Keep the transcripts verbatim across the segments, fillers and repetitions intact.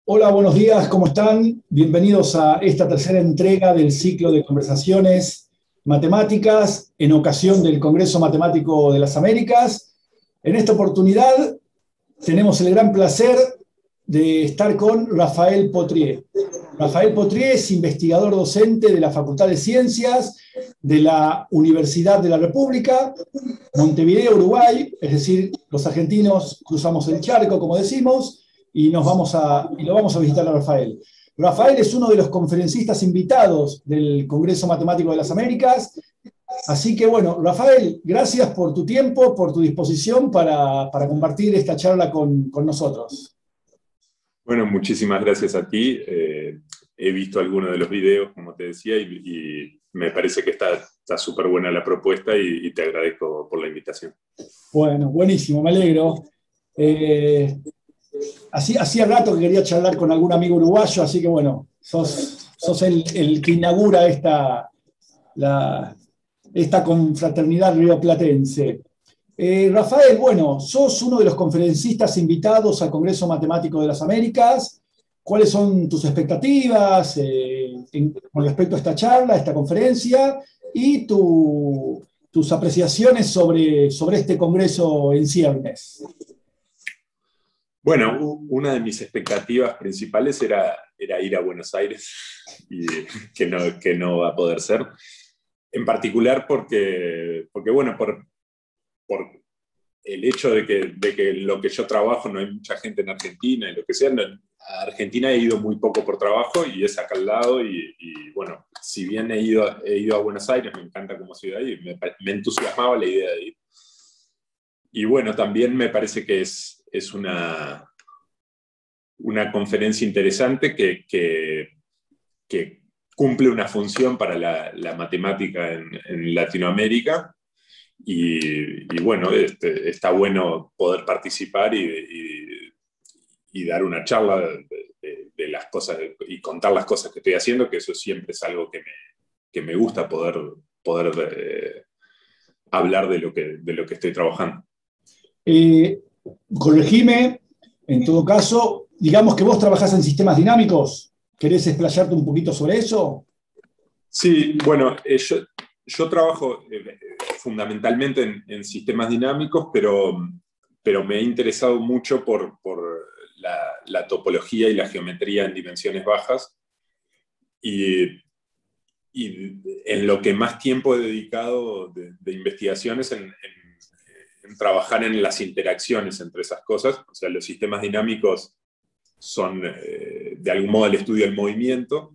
Hola, buenos días, ¿cómo están? Bienvenidos a esta tercera entrega del ciclo de conversaciones matemáticas en ocasión del Congreso Matemático de las Américas. En esta oportunidad tenemos el gran placer de estar con Rafael Potrier. Rafael Potrier es investigador docente de la Facultad de Ciencias de la Universidad de la República, Montevideo, Uruguay, es decir, los argentinos cruzamos el charco, como decimos, y, nos vamos a, y lo vamos a visitar a Rafael. Rafael es uno de los conferencistas invitados del Congreso Matemático de las Américas, así que bueno, Rafael, gracias por tu tiempo, por tu disposición para, para compartir esta charla con, con nosotros. Bueno, muchísimas gracias a ti. Eh, he visto algunos de los videos, como te decía, y, y me parece que está súper buena la propuesta y, y te agradezco por la invitación. Bueno, buenísimo, me alegro. Eh, Hacía, hacía rato que quería charlar con algún amigo uruguayo, así que bueno, sos, sos el, el que inaugura esta, la, esta confraternidad rioplatense. Eh, Rafael, bueno, sos uno de los conferencistas invitados al Congreso Matemático de las Américas. ¿Cuáles son tus expectativas eh, en, con respecto a esta charla, a esta conferencia, y tu, tus apreciaciones sobre, sobre este congreso en ciernes? Bueno, una de mis expectativas principales era, era ir a Buenos Aires, y que no, que no va a poder ser. En particular porque, porque bueno, por, por el hecho de que, de que lo que yo trabajo no hay mucha gente en Argentina y lo que sea. No, a Argentina he ido muy poco por trabajo y es acá al lado. Y, y bueno, si bien he ido, he ido a Buenos Aires, me encanta como ciudad y me, me entusiasmaba la idea de ir. Y bueno, también me parece que es, es una, una conferencia interesante que, que, que cumple una función para la, la matemática en, en Latinoamérica. Y, y bueno, este, está bueno poder participar y, y, y dar una charla de, de, de las cosas y contar las cosas que estoy haciendo, que eso siempre es algo que me, que me gusta, poder, poder eh, hablar de lo, que, de lo que estoy trabajando. Eh, corregime, en todo caso, digamos que vos trabajás en sistemas dinámicos. ¿Querés explayarte un poquito sobre eso? Sí, bueno, eh, yo, yo trabajo eh, fundamentalmente en, en sistemas dinámicos, pero, pero me he interesado mucho por, por la, la topología y la geometría en dimensiones bajas. Y, y en lo que más tiempo he dedicado de, de investigaciones en, en en trabajar en las interacciones entre esas cosas. O sea, los sistemas dinámicos son, eh, de algún modo, el estudio del movimiento,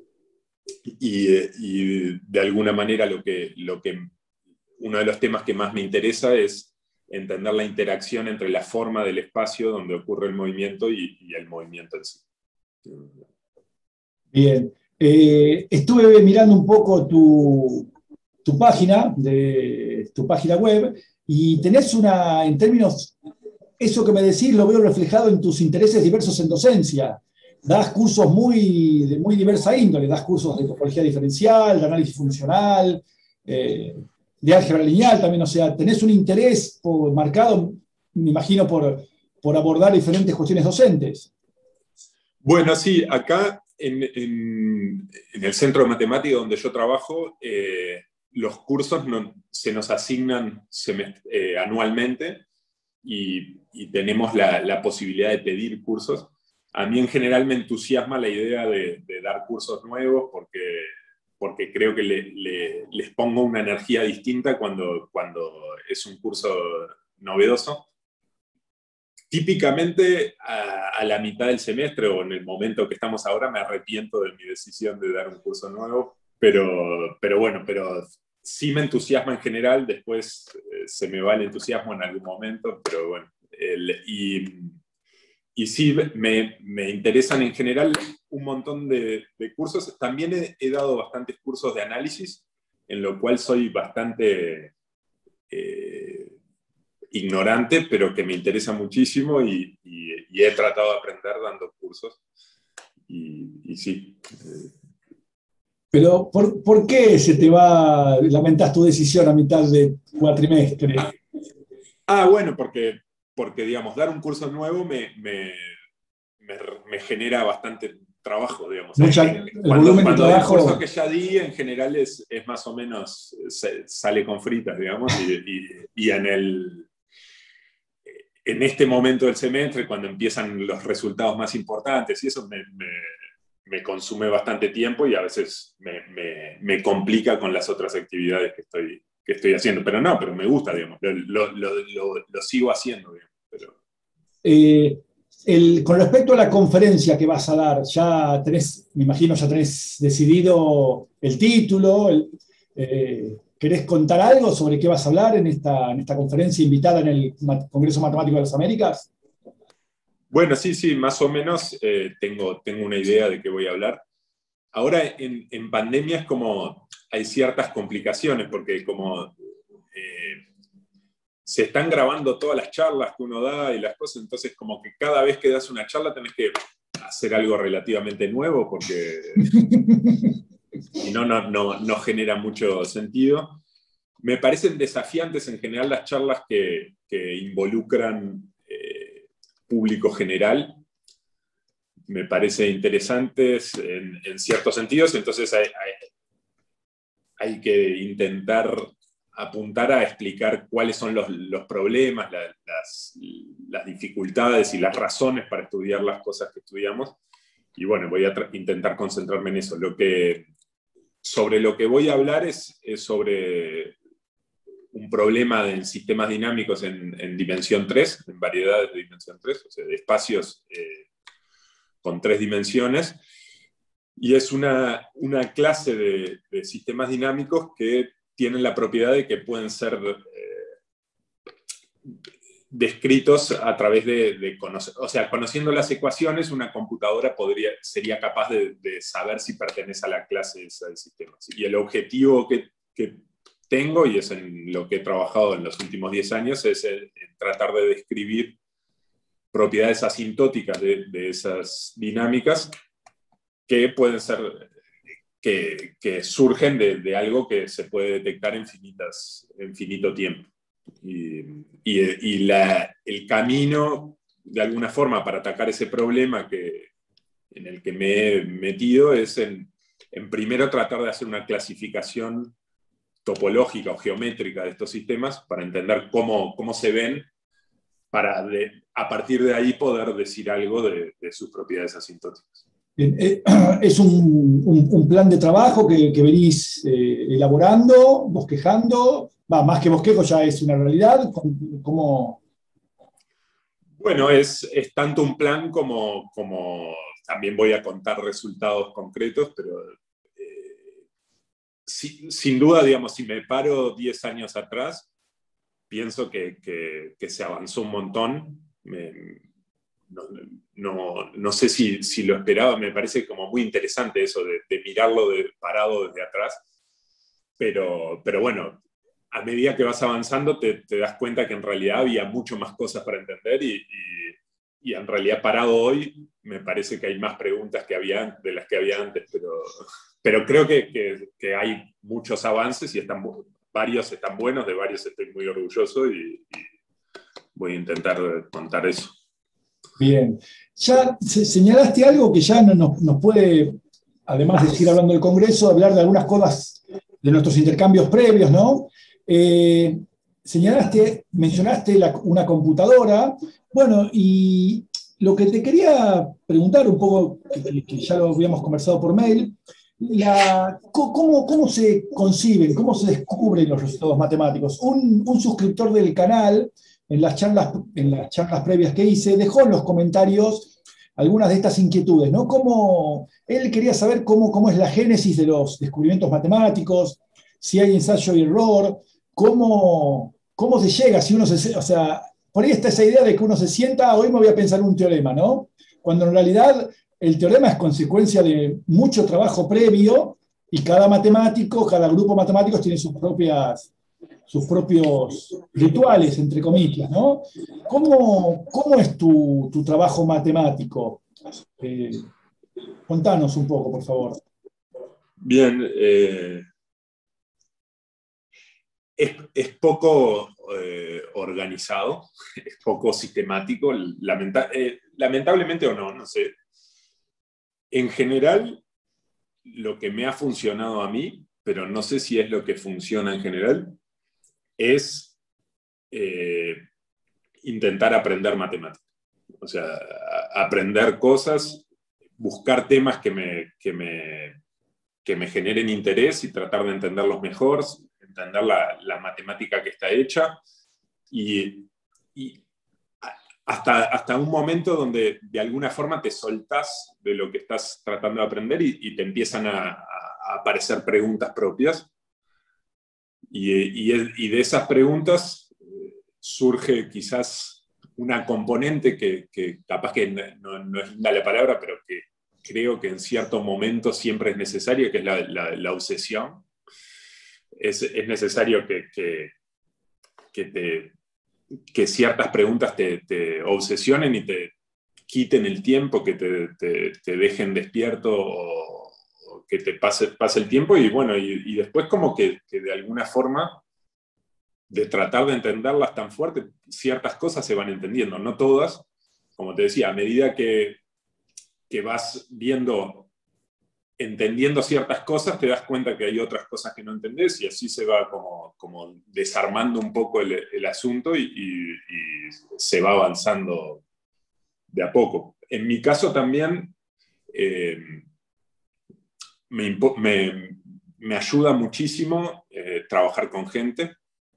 y, y de alguna manera lo que, lo que, uno de los temas que más me interesa es entender la interacción entre la forma del espacio donde ocurre el movimiento y, y el movimiento en sí. Bien. Eh, estuve mirando un poco tu, tu página, de, tu página web, y tenés una, en términos, eso que me decís lo veo reflejado en tus intereses diversos en docencia. Das cursos muy, de muy diversa índole, das cursos de topología diferencial, de análisis funcional, eh, de álgebra lineal también, o sea, tenés un interés por, marcado, me imagino, por, por abordar diferentes cuestiones docentes. Bueno, sí, acá en, en, en el centro de matemática donde yo trabajo, eh, los cursos no, se nos asignan eh, anualmente y, y tenemos la, la posibilidad de pedir cursos. A mí en general me entusiasma la idea de, de dar cursos nuevos porque, porque creo que le, le, les pongo una energía distinta cuando, cuando es un curso novedoso. Típicamente a, a la mitad del semestre o en el momento que estamos ahora me arrepiento de mi decisión de dar un curso nuevo. Pero, pero bueno, pero sí me entusiasma en general, después eh, se me va el entusiasmo en algún momento, pero bueno. El, y, y sí, me, me interesan en general un montón de, de cursos. También he, he dado bastantes cursos de análisis, en lo cual soy bastante eh, ignorante, pero que me interesa muchísimo y, y, y he tratado de aprender dando cursos. Y, y sí. Eh, Pero, ¿por, ¿por qué se te va, lamentas tu decisión a mitad de cuatrimestre? Ah, bueno, porque, porque digamos, dar un curso nuevo me, me, me, me genera bastante trabajo, digamos. Mucha, el cuando volumen cuando de trabajo... el curso que ya di, en general, es, es más o menos, se, sale con fritas, digamos, y, y, y en el... en este momento del semestre, cuando empiezan los resultados más importantes, y eso me, me, me consume bastante tiempo y a veces me, me, me complica con las otras actividades que estoy, que estoy haciendo. Pero no, pero me gusta, digamos, lo, lo, lo, lo sigo haciendo, digamos. Pero... Eh, el, con respecto a la conferencia que vas a dar, ya tenés, me imagino, ya tenés decidido el título, el, eh, ¿querés contar algo sobre qué vas a hablar en esta, en esta conferencia invitada en el Congreso Matemático de las Américas? Bueno, sí, sí, más o menos eh, tengo, tengo una idea de qué voy a hablar. Ahora en, en pandemia es como, hay ciertas complicaciones, porque como eh, se están grabando todas las charlas que uno da y las cosas, entonces como que cada vez que das una charla tenés que hacer algo relativamente nuevo, porque si no, no, no, no genera mucho sentido. Me parecen desafiantes en general las charlas que, que involucran eh, público general. Me parece interesantes en, en ciertos sentidos, entonces hay, hay, hay que intentar apuntar a explicar cuáles son los, los problemas, la, las, las dificultades y las razones para estudiar las cosas que estudiamos. Y bueno, voy a intentar concentrarme en eso. Lo que, sobre lo que voy a hablar es, es sobre un problema en sistemas dinámicos en, en dimensión tres, en variedades de dimensión tres, o sea, de espacios eh, con tres dimensiones. Y es una, una clase de, de sistemas dinámicos que tienen la propiedad de que pueden ser eh, descritos a través de, de conocer, o sea, conociendo las ecuaciones, una computadora podría, sería capaz de, de saber si pertenece a la clase esa del sistema. Y el objetivo que, que tengo, y es en lo que he trabajado en los últimos diez años, es el, el tratar de describir propiedades asintóticas de, de esas dinámicas que pueden ser, que, que surgen de, de algo que se puede detectar en, finitas, en finito tiempo. Y, y, y la, el camino, de alguna forma, para atacar ese problema que, en el que me he metido es en, en primero tratar de hacer una clasificación topológica o geométrica de estos sistemas para entender cómo, cómo se ven, para de, a partir de ahí poder decir algo de, de sus propiedades asintóticas. Es un, un, un plan de trabajo que, que venís eh, elaborando, bosquejando, va, más que bosquejo ya es una realidad. ¿Cómo? Bueno, es, es tanto un plan como, como también voy a contar resultados concretos, pero eh, sin, sin duda, digamos, si me paro diez años atrás, pienso que, que, que se avanzó un montón. Me, no, no, no sé si, si lo esperaba, me parece como muy interesante eso de, de mirarlo de, parado desde atrás, pero, pero bueno, a medida que vas avanzando te, te das cuenta que en realidad había mucho más cosas para entender y, y, y en realidad parado hoy me parece que hay más preguntas que había, de las que había antes, pero, pero creo que, que, que hay muchos avances y están, varios están buenos, de varios estoy muy orgulloso y, y voy a intentar contar eso. Bien. Ya señalaste algo que ya nos, nos puede, además de seguir hablando del Congreso, hablar de algunas cosas de nuestros intercambios previos, ¿no? Eh, señalaste, mencionaste la, una computadora. Bueno, y lo que te quería preguntar un poco, que, que ya lo habíamos conversado por mail, la, ¿cómo, ¿cómo se conciben, cómo se descubren los resultados matemáticos? Un, un suscriptor del canal, en las, charlas, en las charlas previas que hice, dejó en los comentarios algunas de estas inquietudes, ¿no? Cómo, él quería saber cómo, cómo es la génesis de los descubrimientos matemáticos, si hay ensayo y error, cómo, cómo se llega, si uno se... O sea, por ahí está esa idea de que uno se sienta, hoy me voy a pensar un teorema, ¿no? Cuando en realidad el teorema es consecuencia de mucho trabajo previo y cada matemático, cada grupo matemático tiene sus propias... sus propios rituales, entre comillas, ¿no? ¿Cómo, cómo es tu, tu trabajo matemático? Eh, contanos un poco, por favor. Bien, eh, es, es poco, eh, organizado, es poco sistemático, lamenta eh, lamentablemente o no, no sé. En general, lo que me ha funcionado a mí, pero no sé si es lo que funciona en general, es eh, intentar aprender matemáticas. O sea, a, aprender cosas, buscar temas que me, que, me, que me generen interés y tratar de entenderlos mejor, entender la, la matemática que está hecha, y, y hasta, hasta un momento donde de alguna forma te soltás de lo que estás tratando de aprender y, y te empiezan a, a aparecer preguntas propias. Y, y, y de esas preguntas surge quizás una componente que, que capaz que no, no es linda la palabra, pero que creo que en ciertos momentos siempre es necesaria, que es la, la, la obsesión. Es, es necesario que, que, que, te, que ciertas preguntas te, te obsesionen y te quiten el tiempo, que te, te, te dejen despierto o, o que te pase, pase el tiempo, y bueno, y, y después como que, que de alguna forma de tratar de entenderlas tan fuerte, ciertas cosas se van entendiendo, no todas. Como te decía, a medida que, que vas viendo, entendiendo ciertas cosas, te das cuenta que hay otras cosas que no entendés, y así se va como, como desarmando un poco el, el asunto, y, y, y se va avanzando de a poco. En mi caso también eh, me, me, me ayuda muchísimo eh, trabajar con gente.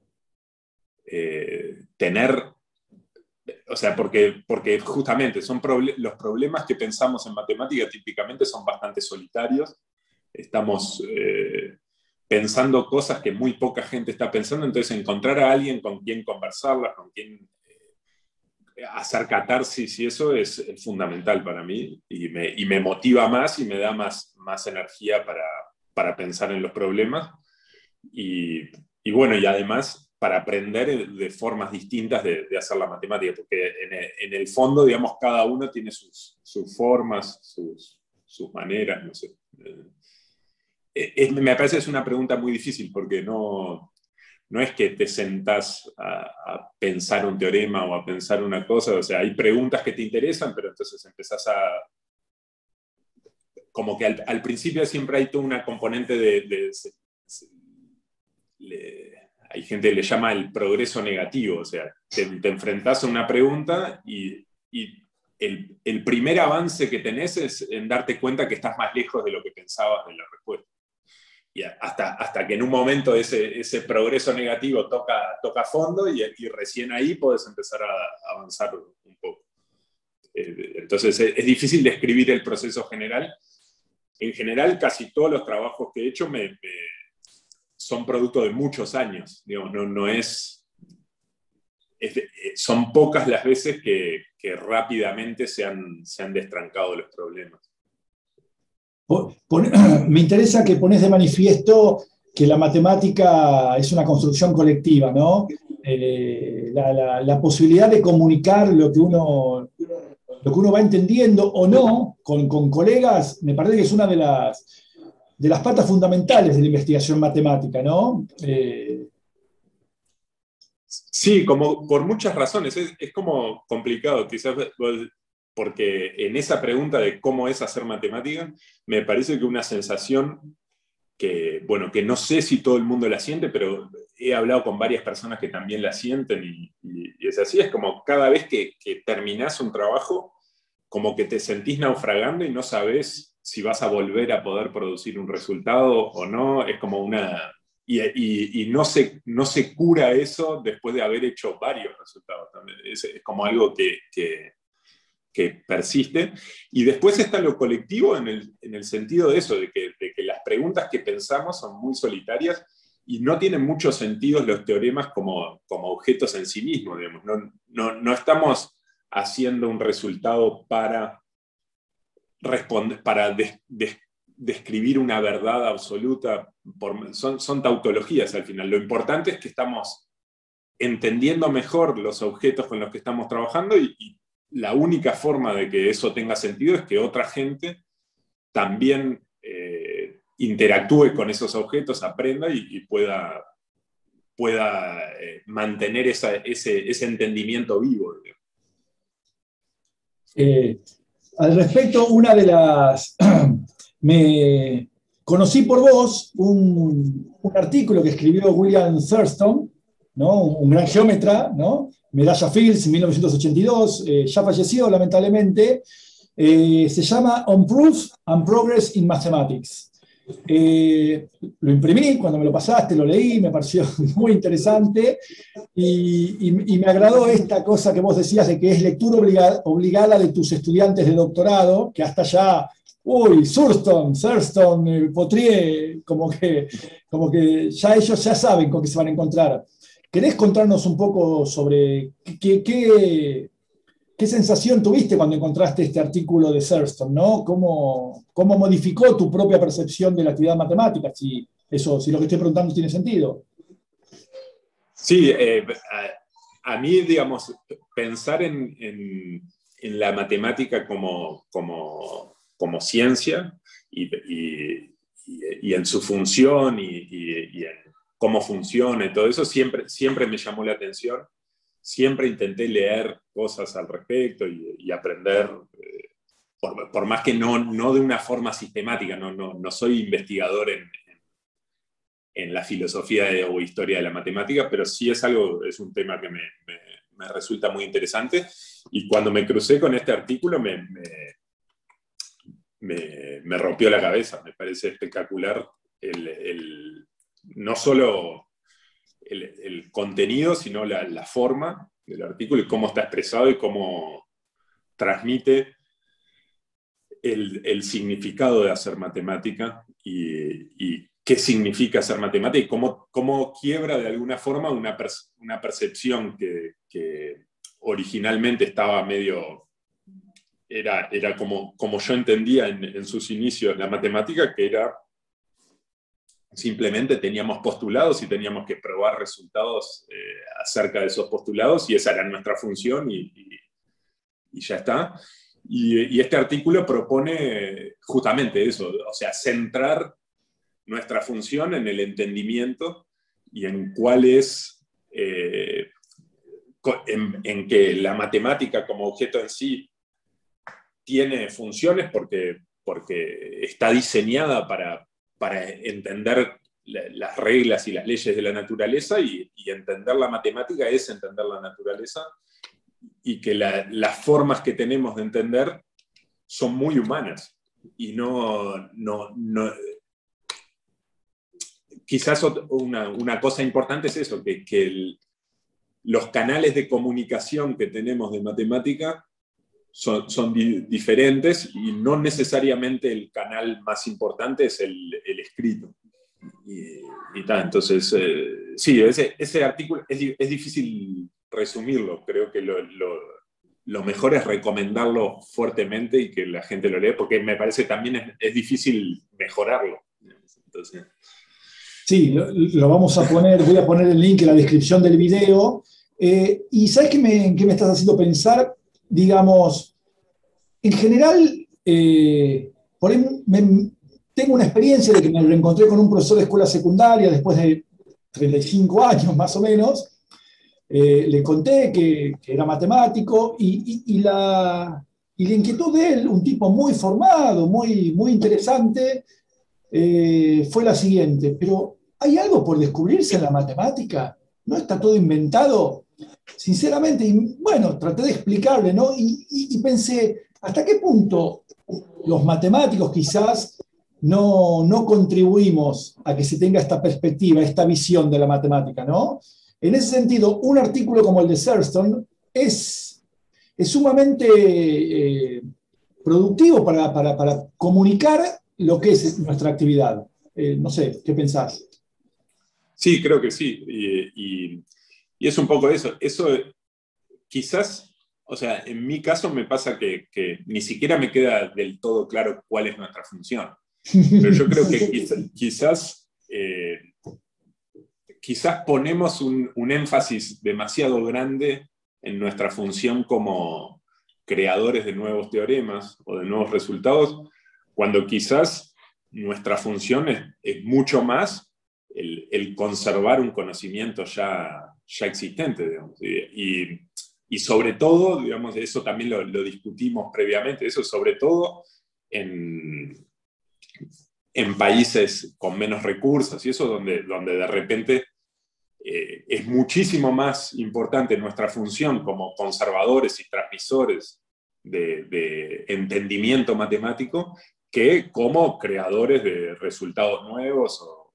Eh, tener, o sea, porque, porque justamente son proble los problemas que pensamos en matemática típicamente son bastante solitarios, estamos eh, pensando cosas que muy poca gente está pensando, entonces encontrar a alguien con quien conversarlas, con quien eh, hacer catarsis, y eso es, es fundamental para mí, y me, y me motiva más y me da más, más energía para, para pensar en los problemas, y, y bueno, y además para aprender de formas distintas de, de hacer la matemática, porque en el, en el fondo, digamos, cada uno tiene sus, sus formas, sus, sus maneras, no sé. Eh, es, me parece que es una pregunta muy difícil, porque no, no es que te sentás a, a pensar un teorema o a pensar una cosa, o sea, hay preguntas que te interesan, pero entonces empezás a... Como que al, al principio siempre hay toda una componente de... de, de, de hay gente que le llama el progreso negativo, o sea, te, te enfrentás a una pregunta y, y el, el primer avance que tenés es en darte cuenta que estás más lejos de lo que pensabas de la respuesta. Y hasta, hasta que en un momento ese, ese progreso negativo toca, toca fondo, y, y recién ahí podés empezar a avanzar un poco. Entonces es, es difícil describir el proceso general. En general, casi todos los trabajos que he hecho me... me son producto de muchos años, digamos, no, no es, es, son pocas las veces que, que rápidamente se han, se han destrancado los problemas. Me interesa que pones de manifiesto que la matemática es una construcción colectiva, ¿no? Eh, la, la, la posibilidad de comunicar lo que uno, lo que uno va entendiendo o no con, con colegas, me parece que es una de las... de las patas fundamentales de la investigación matemática, ¿no? Eh... Sí, como por muchas razones. Es, es como complicado, quizás, porque en esa pregunta de cómo es hacer matemática, me parece que una sensación que, bueno, que no sé si todo el mundo la siente, pero he hablado con varias personas que también la sienten, y, y, y es así, es como cada vez que, que terminás un trabajo, como que te sentís naufragando y no sabés si vas a volver a poder producir un resultado o no. Es como una... Y, y, y no, se, no se cura eso después de haber hecho varios resultados. Es, es como algo que, que, que persiste. Y después está lo colectivo en el, en el sentido de eso, de que, de que las preguntas que pensamos son muy solitarias y no tienen mucho sentido los teoremas como, como objetos en sí mismos. Digamos. No, no, no estamos haciendo un resultado para, responder, para des, des, describir una verdad absoluta. Por, son, son tautologías al final. Lo importante es que estamos entendiendo mejor los objetos con los que estamos trabajando, y, y la única forma de que eso tenga sentido es que otra gente también eh, interactúe con esos objetos, aprenda y, y pueda pueda eh, mantener esa, ese, ese entendimiento vivo. Eh, al respecto, una de las... me conocí por vos un, un artículo que escribió William Thurston, ¿no? Un gran geómetra, ¿no? Medalla Fields en mil novecientos ochenta y dos, eh, ya falleció lamentablemente. Eh, se llama On Proof and Progress in Mathematics. Eh, lo imprimí, cuando me lo pasaste, lo leí, me pareció muy interesante y, y, y me agradó esta cosa que vos decías de que es lectura obligada, obligada de tus estudiantes de doctorado, que hasta ya, uy, Thurston, Thurston, eh, Potrier, como que, como que ya ellos ya saben con qué se van a encontrar. ¿Querés contarnos un poco sobre qué, qué, qué sensación tuviste cuando encontraste este artículo de Thurston, ¿no? ¿Cómo, cómo modificó tu propia percepción de la actividad matemática? Si, eso, si lo que estoy preguntando tiene sentido. Sí, eh, a, a mí, digamos, pensar en, en, en la matemática como, como, como ciencia y, y, y en su función y, y, y en cómo funciona y todo eso, siempre, siempre me llamó la atención. Siempre intenté leer cosas al respecto y, y aprender, eh, por, por más que no, no de una forma sistemática, no, no, no soy investigador en, en, en la filosofía de, o historia de la matemática, pero sí es algo, es un tema que me, me, me resulta muy interesante. Y cuando me crucé con este artículo me, me, me, me rompió la cabeza, me parece espectacular el, el no solo el, el contenido, sino la, la forma del artículo y cómo está expresado y cómo transmite el, el significado de hacer matemática y, y qué significa hacer matemática y cómo, cómo quiebra de alguna forma una, per, una percepción que, que originalmente estaba medio... Era, era como, como yo entendía en, en sus inicios la matemática, que era simplemente teníamos postulados y teníamos que probar resultados eh, acerca de esos postulados y esa era nuestra función y, y, y ya está. Y, y este artículo propone justamente eso, o sea, centrar nuestra función en el entendimiento y en cuál es, eh, en, en que la matemática como objeto en sí tiene funciones porque, porque está diseñada para para entender las reglas y las leyes de la naturaleza y, y entender la matemática es entender la naturaleza y que la, las formas que tenemos de entender son muy humanas y no... no, no quizás una, una cosa importante es eso, que, que el, los canales de comunicación que tenemos de matemática son, son di, diferentes y no necesariamente el canal más importante es el, el escrito. Y, y tal, entonces, eh, sí, ese, ese artículo es, es difícil resumirlo, creo que lo, lo, lo mejor es recomendarlo fuertemente y que la gente lo lea, porque me parece también es, es difícil mejorarlo. Entonces... Sí, lo, lo vamos a poner, voy a poner el link en la descripción del video. Eh, y ¿sabes qué me, qué me estás haciendo pensar? Digamos, en general, eh, por ahí me, tengo una experiencia de que me reencontré con un profesor de escuela secundaria después de treinta y cinco años más o menos. Eh, le conté que, que era matemático y, y, y, la, y la inquietud de él, un tipo muy formado, muy, muy interesante, eh, fue la siguiente: pero ¿hay algo por descubrirse en la matemática? ¿No está todo inventado? Sinceramente, y bueno, traté de explicarle, ¿no? Y, y, y pensé, ¿hasta qué punto los matemáticos quizás no, no contribuimos a que se tenga esta perspectiva, esta visión de la matemática, ¿no? En ese sentido, un artículo como el de Thurston es, es sumamente eh, productivo para, para, para comunicar lo que es nuestra actividad. Eh, no sé, ¿qué pensás? Sí, creo que sí. Y, y, y es un poco eso. Eso quizás, o sea, en mi caso me pasa que, que ni siquiera me queda del todo claro cuál es nuestra función. Pero yo creo que quizás, quizás, eh, quizás ponemos un, un énfasis demasiado grande en nuestra función como creadores de nuevos teoremas o de nuevos resultados, cuando quizás nuestra función es, es mucho más el, el, el conservar un conocimiento ya, ya existente, digamos. Y, y sobre todo, digamos, eso también lo, lo discutimos previamente, eso sobre todo en, en países con menos recursos, y eso donde, donde de repente eh, es muchísimo más importante nuestra función como conservadores y transmisores de, de entendimiento matemático que como creadores de resultados nuevos o,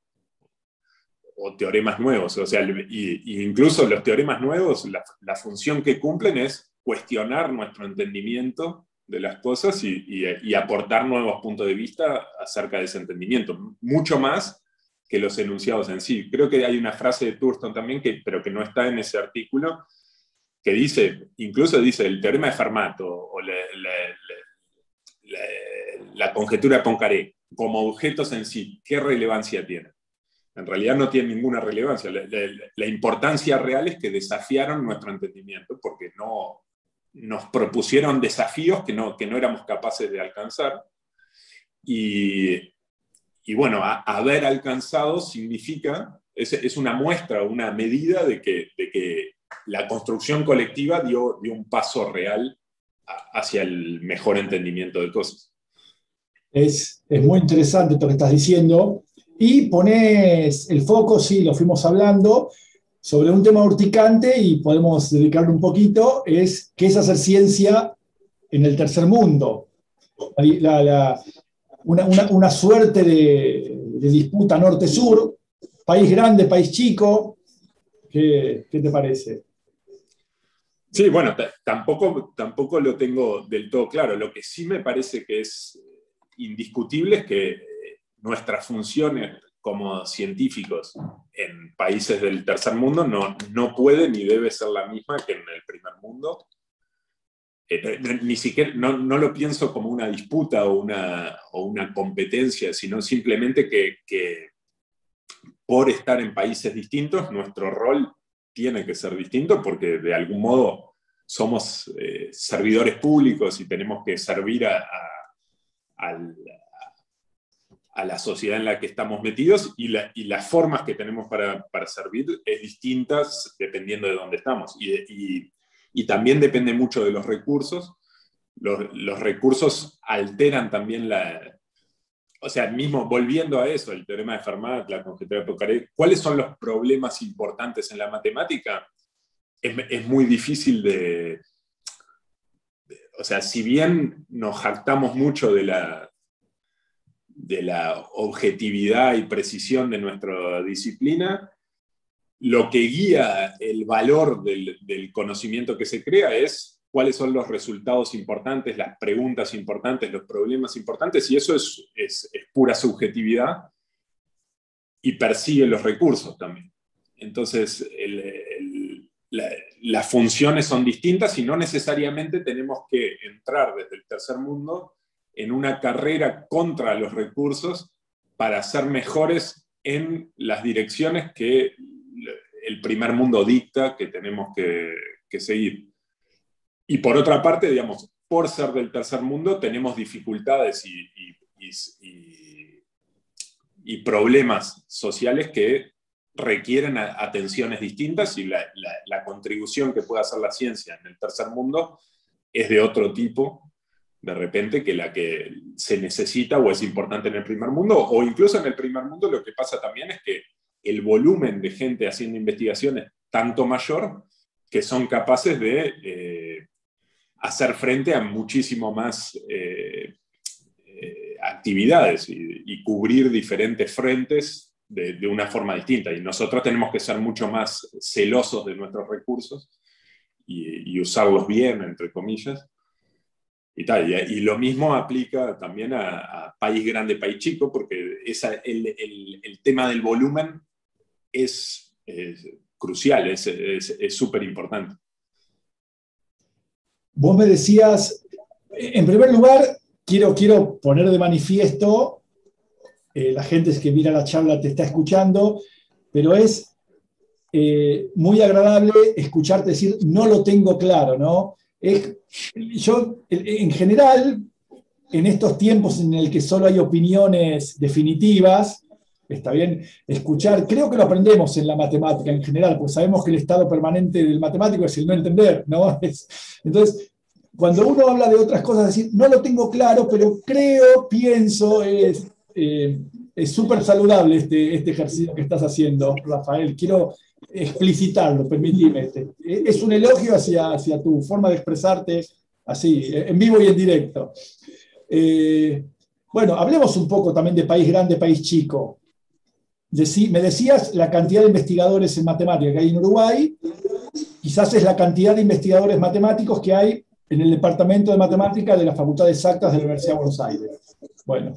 o teoremas nuevos. O sea, y, y incluso los teoremas nuevos, la, la función que cumplen es cuestionar nuestro entendimiento de las cosas y, y, y aportar nuevos puntos de vista acerca de ese entendimiento, mucho más que los enunciados en sí. Creo que hay una frase de Thurston también, que, pero que no está en ese artículo, que dice, incluso dice, el teorema de Fermat o, o la, la, la, la, la conjetura de Poincaré, como objetos en sí, ¿qué relevancia tienen? En realidad no tienen ninguna relevancia. La, la, la importancia real es que desafiaron nuestro entendimiento, porque no nos propusieron desafíos que no, que no éramos capaces de alcanzar. Y, y bueno, a, haber alcanzado significa, es, es una muestra, una medida de que, de que la construcción colectiva dio, dio un paso real a, hacia el mejor entendimiento de cosas. Es, es muy interesante lo que estás diciendo. Y pones el foco, sí, lo fuimos hablando, sobre un tema urticante y podemos dedicarle un poquito, es qué es hacer ciencia en el tercer mundo. La, la, una, una, una suerte de, de disputa norte-sur, país grande, país chico. ¿Qué, qué te parece? Sí, bueno, tampoco, tampoco lo tengo del todo claro. Lo que sí me parece que es indiscutible es que nuestras funciones como científicos en países del tercer mundo no, no puede ni debe ser la misma que en el primer mundo. Eh, ni siquiera, no, no lo pienso como una disputa o una, o una competencia, sino simplemente que, que por estar en países distintos, nuestro rol tiene que ser distinto, porque de algún modo somos eh, servidores públicos y tenemos que servir a, a, al a la sociedad en la que estamos metidos, y, la, y las formas que tenemos para, para servir es distintas dependiendo de dónde estamos. Y, y, y también depende mucho de los recursos. Los, los recursos alteran también la... O sea, mismo volviendo a eso, el teorema de Fermat, la conjetura de Poincaré, ¿cuáles son los problemas importantes en la matemática? Es, es muy difícil de, de... O sea, si bien nos jactamos mucho de la de la objetividad y precisión de nuestra disciplina, lo que guía el valor del, del conocimiento que se crea es cuáles son los resultados importantes, las preguntas importantes, los problemas importantes, y eso es, es, es pura subjetividad y persigue los recursos también. Entonces, el, el, la, las funciones son distintas y no necesariamente tenemos que entrar desde el tercer mundo en una carrera contra los recursos para ser mejores en las direcciones que el primer mundo dicta que tenemos que, que seguir. Y por otra parte, digamos, por ser del tercer mundo tenemos dificultades y, y, y, y, y problemas sociales que requieren atenciones distintas, y la, la, la contribución que puede hacer la ciencia en el tercer mundo es de otro tipo, de repente, que la que se necesita o es importante en el primer mundo. O incluso en el primer mundo lo que pasa también es que el volumen de gente haciendo investigaciones es tanto mayor que son capaces de eh, hacer frente a muchísimo más eh, eh, actividades y, y cubrir diferentes frentes de, de una forma distinta. Y nosotros tenemos que ser mucho más celosos de nuestros recursos y, y usarlos bien, entre comillas. Y, tal, y, y lo mismo aplica también a, a país grande, país chico, porque esa, el, el, el tema del volumen es, es crucial, es súper importante. Vos me decías, en primer lugar, quiero, quiero poner de manifiesto, eh, la gente que mira la charla te está escuchando, pero es eh, muy agradable escucharte decir, no lo tengo claro, ¿no? Es, yo, en general, en estos tiempos en el que solo hay opiniones definitivas, está bien escuchar. Creo que lo aprendemos en la matemática en general, pues sabemos que el estado permanente del matemático es el no entender, ¿no? Es, entonces, cuando uno habla de otras cosas, decir, no lo tengo claro, pero creo, pienso, es eh, es súper saludable este, este ejercicio que estás haciendo, Rafael. Quiero explicitarlo, permitime. Este. Es un elogio hacia, hacia tu forma de expresarte así, en vivo y en directo. Eh, bueno, hablemos un poco también de país grande, país chico. Decí, me decías la cantidad de investigadores en matemática que hay en Uruguay, quizás es la cantidad de investigadores matemáticos que hay en el Departamento de Matemática de la Facultad de Exactas de la Universidad de Buenos Aires. Bueno.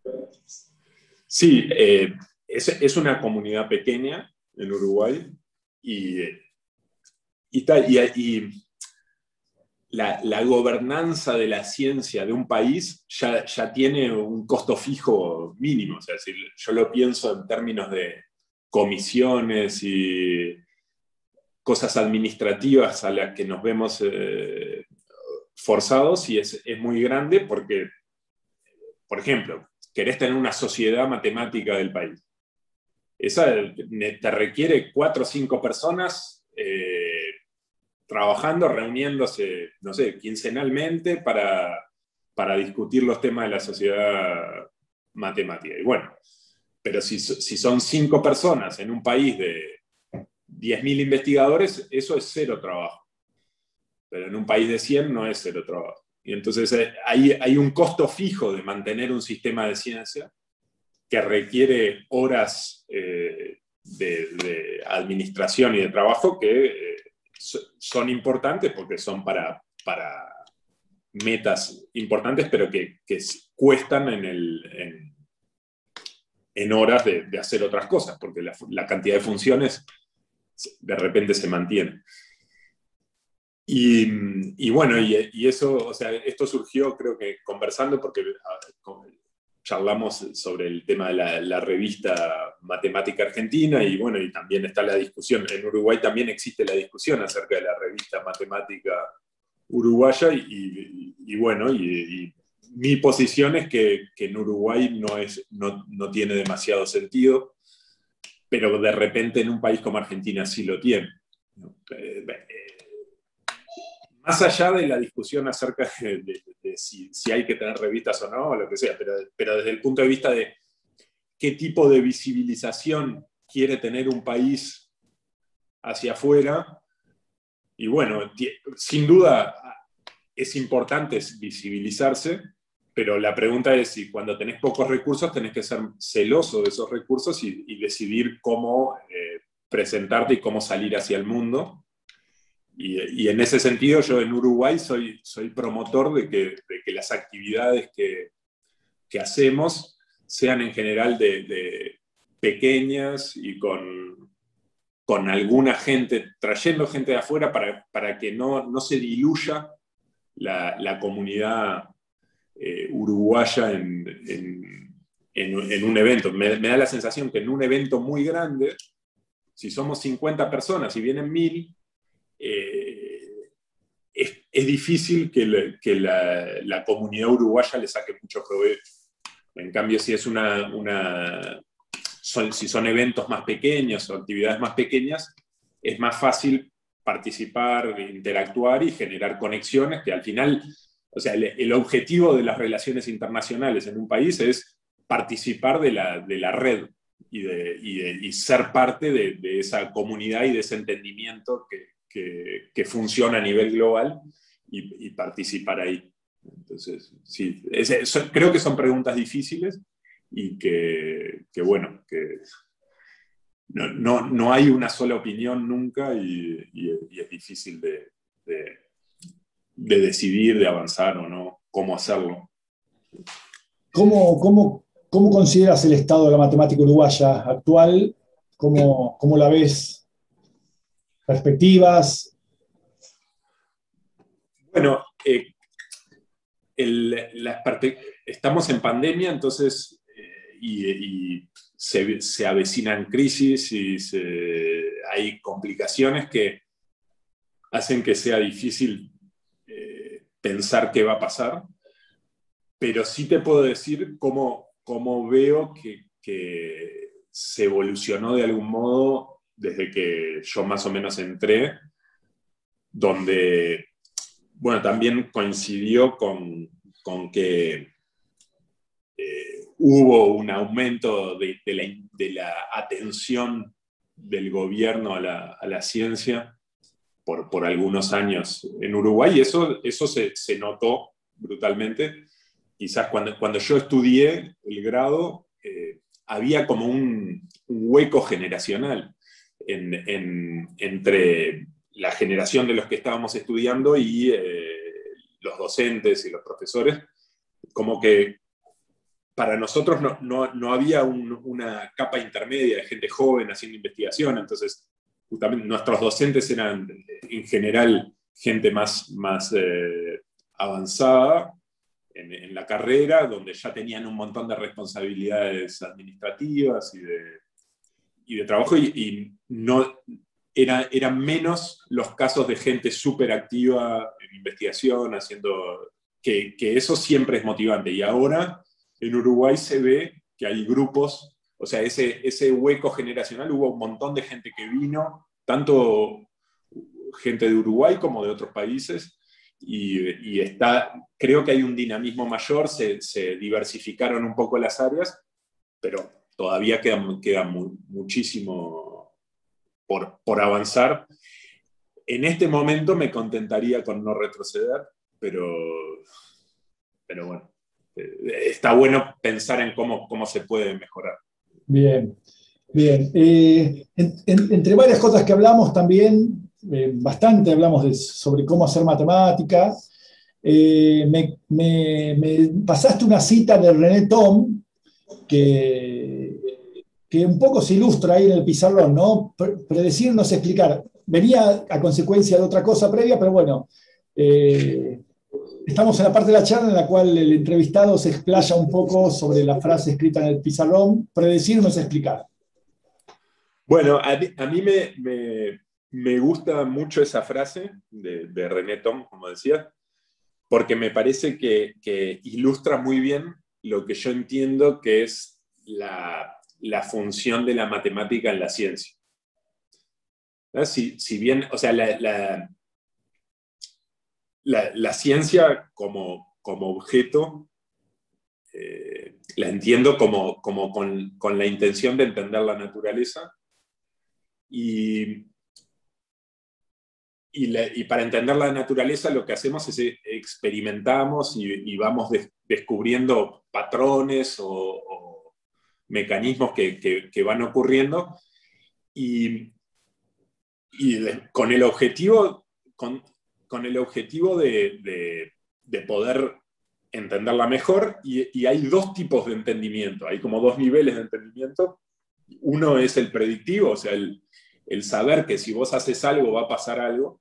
Sí, eh, es, es una comunidad pequeña en Uruguay y, y, tal, y, y la, la gobernanza de la ciencia de un país ya, ya tiene un costo fijo mínimo. O sea, si yo lo pienso en términos de comisiones y cosas administrativas a las que nos vemos eh, forzados, y es, es muy grande porque, por ejemplo, querés tener una sociedad matemática del país. Esa te requiere cuatro o cinco personas eh, trabajando, reuniéndose, no sé, quincenalmente para, para discutir los temas de la sociedad matemática. Y bueno, pero si, si son cinco personas en un país de diez mil investigadores, eso es cero trabajo. Pero en un país de cien no es cero trabajo. Y entonces hay, hay un costo fijo de mantener un sistema de ciencia que requiere horas eh, de, de administración y de trabajo que eh, son importantes porque son para, para metas importantes, pero que, que cuestan en, el, en, en horas de, de hacer otras cosas, porque la, la cantidad de funciones de repente se mantiene. Y, y bueno, y, y eso, o sea, esto surgió creo que conversando porque charlamos sobre el tema de la, la revista Matemática Argentina y bueno, y también está la discusión, en Uruguay también existe la discusión acerca de la revista Matemática Uruguaya y, y, y bueno, y, y mi posición es que, que en Uruguay no, es, no, no tiene demasiado sentido, pero de repente en un país como Argentina sí lo tiene. Eh, Más allá de la discusión acerca de, de, de si, si hay que tener revistas o no, o lo que sea, pero, pero desde el punto de vista de qué tipo de visibilización quiere tener un país hacia afuera, y bueno, sin duda es importante visibilizarse, pero la pregunta es si cuando tenés pocos recursos tenés que ser celoso de esos recursos y, y decidir cómo eh, presentarte y cómo salir hacia el mundo. Y, y en ese sentido yo en Uruguay soy, soy promotor de que, de que las actividades que, que hacemos sean en general de, de pequeñas y con, con alguna gente, trayendo gente de afuera para, para que no, no se diluya la, la comunidad eh, uruguaya en, en, en, en un evento. Me, me da la sensación que en un evento muy grande, si somos cincuenta personas y vienen mil, Eh, es, es difícil que, le, que la, la comunidad uruguaya le saque mucho provecho. En cambio, si, es una, una, son, si son eventos más pequeños o actividades más pequeñas, es más fácil participar, interactuar y generar conexiones que al final, o sea, el, el objetivo de las relaciones internacionales en un país es participar de la, de la red y, de, y, de, y ser parte de, de esa comunidad y de ese entendimiento que Que, que funciona a nivel global y, y participar ahí. Entonces, sí, es, es, creo que son preguntas difíciles y que, que bueno, que no, no, no hay una sola opinión nunca y, y, y es difícil de, de, de decidir, de avanzar o no, cómo hacerlo. ¿Cómo, cómo, cómo consideras el estado de la matemática uruguaya actual? ¿Cómo, cómo la ves? ¿Perspectivas? Bueno, eh, el, la parte, estamos en pandemia, entonces, eh, y, y se, se avecinan crisis y se, hay complicaciones que hacen que sea difícil eh, pensar qué va a pasar, pero sí te puedo decir cómo, cómo veo que, que se evolucionó de algún modo desde que yo más o menos entré, donde, bueno, también coincidió con, con que eh, hubo un aumento de, de, la, de la atención del gobierno a la, a la ciencia por, por algunos años en Uruguay, y eso, eso se, se notó brutalmente. Quizás cuando, cuando yo estudié el grado, eh, había como un, un hueco generacional en, en, entre la generación de los que estábamos estudiando y eh, los docentes y los profesores, como que para nosotros no, no, no había un, una capa intermedia de gente joven haciendo investigación, entonces justamente nuestros docentes eran en general gente más, más eh, avanzada en, en la carrera, donde ya tenían un montón de responsabilidades administrativas y de, y de trabajo, y, y no, era, eran menos los casos de gente súper activa en investigación, haciendo, que, que eso siempre es motivante. Y ahora en Uruguay se ve que hay grupos, o sea, ese, ese hueco generacional, hubo un montón de gente que vino, tanto gente de Uruguay como de otros países, y, y está, creo que hay un dinamismo mayor, se, se diversificaron un poco las áreas, pero todavía queda, queda mu, muchísimo por, por avanzar. En este momento me contentaría con no retroceder, pero, pero bueno, está bueno pensar en cómo, cómo se puede mejorar. Bien, bien. Eh, en, en, entre varias cosas que hablamos también, eh, bastante hablamos de, sobre cómo hacer matemática. Eh, me, me, me pasaste una cita de René Thom, que, que un poco se ilustra ahí en el pizarrón, ¿no? Predecir no es explicar. Venía a consecuencia de otra cosa previa, pero bueno, eh, estamos en la parte de la charla en la cual el entrevistado se explaya un poco sobre la frase escrita en el pizarrón. Predecir no es explicar. Bueno, a, a mí me, me, me gusta mucho esa frase de, de René Thom, como decía, porque me parece que, que ilustra muy bien lo que yo entiendo que es la, la función de la matemática en la ciencia. ¿No? Si, si bien, o sea, la, la, la, la ciencia como, como objeto, eh, la entiendo como, como con, con la intención de entender la naturaleza, y, y, la, y para entender la naturaleza lo que hacemos es experimentamos y, y vamos de, descubriendo patrones o, o mecanismos que, que, que van ocurriendo, y, y de, con el objetivo, con, con el objetivo de, de, de poder entenderla mejor, y, y hay dos tipos de entendimiento, hay como dos niveles de entendimiento. Uno es el predictivo, o sea, el, el saber que si vos haces algo va a pasar algo,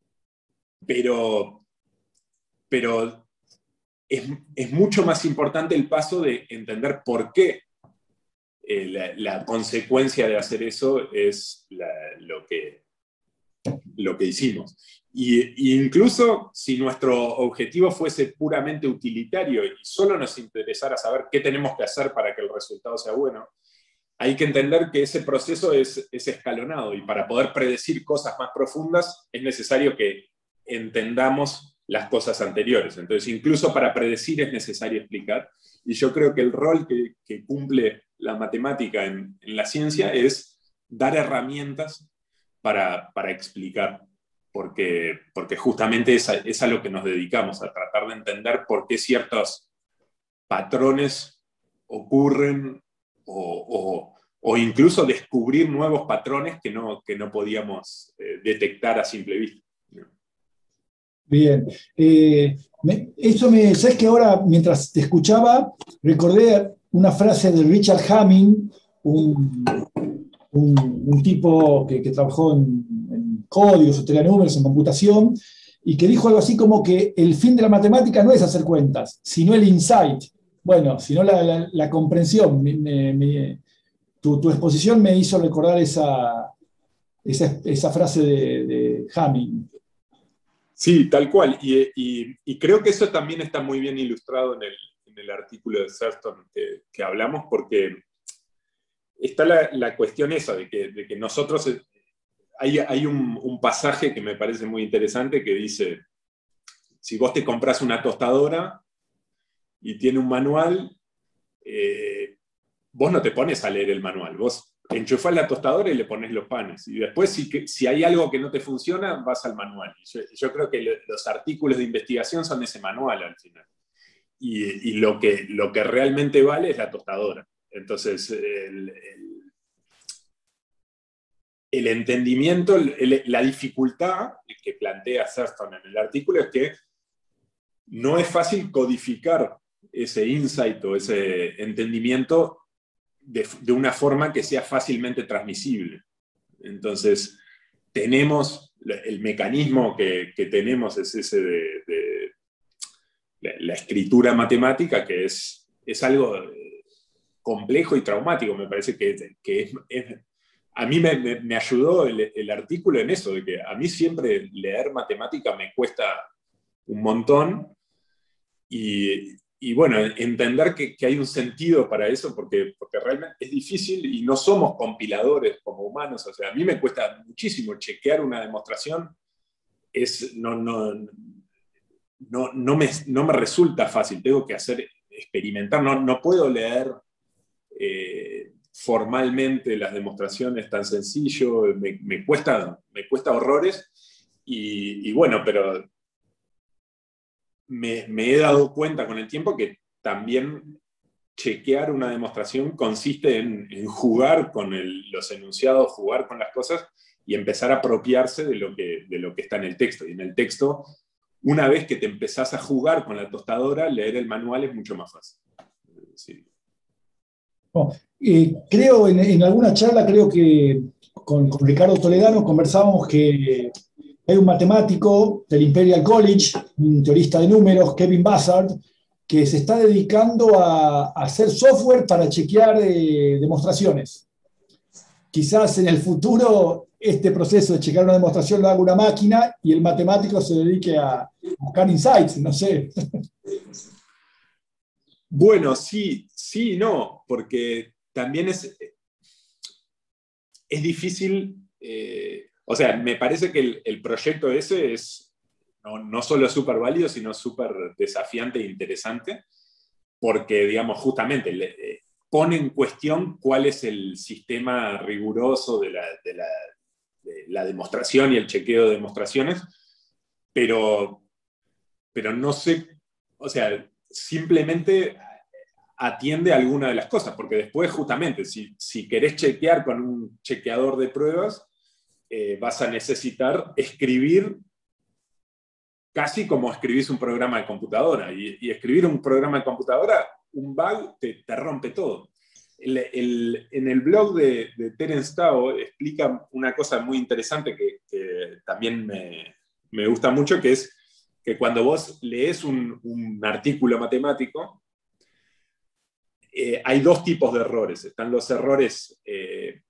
pero, pero es, es mucho más importante el paso de entender por qué eh, la, la consecuencia de hacer eso es la, lo, que, lo que hicimos. Y, y incluso si nuestro objetivo fuese puramente utilitario y solo nos interesara saber qué tenemos que hacer para que el resultado sea bueno, hay que entender que ese proceso es, es escalonado, y para poder predecir cosas más profundas es necesario que entendamos las cosas anteriores. Entonces, incluso para predecir es necesario explicar, y yo creo que el rol que, que cumple la matemática en, en la ciencia es dar herramientas para, para explicar, porque, porque justamente es a, es a lo que nos dedicamos, a tratar de entender por qué ciertos patrones ocurren, O, o, o incluso descubrir nuevos patrones que no, que no podíamos eh, detectar a simple vista. Bien. Eh, me, eso me, ¿sabes que ahora, mientras te escuchaba, recordé una frase de Richard Hamming, un, un, un tipo que, que trabajó en, en códigos, o números, en computación, y que dijo algo así como que el fin de la matemática no es hacer cuentas, sino el insight. Bueno, sino la, la, la comprensión. Me, me, tu, tu exposición me hizo recordar esa, esa, esa frase de, de Hamming. Sí, tal cual. Y, y, y creo que eso también está muy bien ilustrado en el, en el artículo de Searton que, que hablamos, porque está la, la cuestión esa, de que, de que nosotros, hay, hay un, un pasaje que me parece muy interesante que dice, si vos te compras una tostadora y tiene un manual, eh, vos no te pones a leer el manual, vos enchufás la tostadora y le pones los panes. Y después, si, si hay algo que no te funciona, vas al manual. Y yo, yo creo que lo, los artículos de investigación son ese manual al final. Y, y lo, que, lo que realmente vale es la tostadora. Entonces, el, el, el entendimiento, el, la dificultad que plantea Thurston en el artículo es que no es fácil codificar ese insight o ese entendimiento de, de una forma que sea fácilmente transmisible. Entonces, tenemos, el mecanismo que, que tenemos es ese de, de la, la escritura matemática, que es, es algo complejo y traumático. Me parece que, que es, es, a mí me, me, me ayudó el, el artículo en eso, de que a mí siempre leer matemática me cuesta un montón, y, y bueno, entender que, que hay un sentido para eso, porque, porque realmente es difícil y no somos compiladores como humanos. O sea, a mí me cuesta muchísimo chequear una demostración, es, no, no, no, no, me, no me resulta fácil, tengo que hacer, experimentar, no, no puedo leer eh, formalmente las demostraciones tan sencillo, me, me, cuesta, me cuesta horrores, y, y bueno, pero Me, me he dado cuenta con el tiempo que también chequear una demostración consiste en, en jugar con el, los enunciados, jugar con las cosas y empezar a apropiarse de lo, que, de lo que está en el texto. Y en el texto, una vez que te empezás a jugar con la tostadora, leer el manual es mucho más fácil. Sí. Oh, eh, creo, en, en alguna charla, creo que con, con Ricardo Toledano conversábamos que hay un matemático del Imperial College, un teorista de números, Kevin Buzzard, que se está dedicando a, a hacer software para chequear eh, demostraciones. Quizás en el futuro este proceso de chequear una demostración lo haga una máquina y el matemático se dedique a buscar insights, no sé. Bueno, sí, sí y no, porque también es, es difícil... Eh, O sea, me parece que el, el proyecto ese es no, no solo súper válido, sino súper desafiante e interesante, porque, digamos, justamente le, eh, pone en cuestión cuál es el sistema riguroso de la, de, la, de la demostración y el chequeo de demostraciones, pero, pero no sé, o sea, simplemente atiende a alguna de las cosas, porque después, justamente, si, si querés chequear con un chequeador de pruebas, Eh, vas a necesitar escribir casi como escribís un programa de computadora. Y, y escribir un programa de computadora, un bug te, te rompe todo. El, el, en el blog de, de Terence Tao explica una cosa muy interesante que, que también me, me gusta mucho, que es que cuando vos lees un, un artículo matemático, eh, hay dos tipos de errores. Están los errores... Eh,